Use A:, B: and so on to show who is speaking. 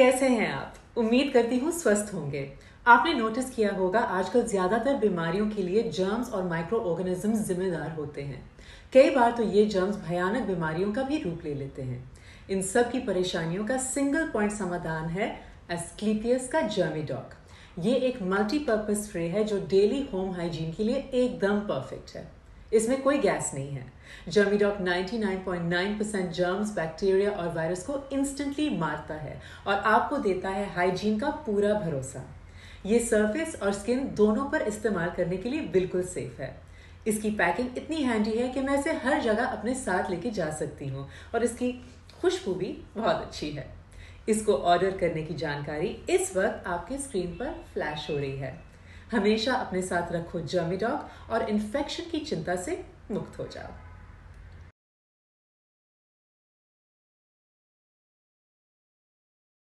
A: कैसे हैं आप? उम्मीद करती हूँ स्वस्थ होंगे। आपने नोटिस किया होगा आजकल ज्यादातर बीमारियों के लिए जर्म्स और माइक्रो ऑर्गेनिजम्स जिम्मेदार होते हैं। कई बार तो ये जर्म्स भयानक बीमारियों का भी रूप ले लेते हैं। इन सब की परेशानियों का सिंगल पॉइंट समाधान है एस्क्लेपियस का जर्मीडॉक। ये एक मल्टीपर्पज स्प्रे है जो डेली होम हाइजीन के लिए एकदम परफेक्ट है। इसमें कोई गैस नहीं है। जर्मीडॉक 99.9% जर्म्स, बैक्टीरिया और वायरस को इंस्टेंटली मारता है और आपको देता है हाइजीन का पूरा भरोसा। ये सरफेस और स्किन दोनों पर इस्तेमाल करने के लिए बिल्कुल सेफ है। इसकी पैकिंग इतनी हैंडी है कि मैं इसे हर जगह अपने साथ लेके जा सकती हूँ और इसकी खुशबू भी बहुत अच्छी है। इसको ऑर्डर करने की जानकारी इस वक्त आपके स्क्रीन पर फ्लैश हो रही है। हमेशा अपने साथ रखो जर्मीडॉक और इन्फेक्शन की चिंता से मुक्त हो जाओ।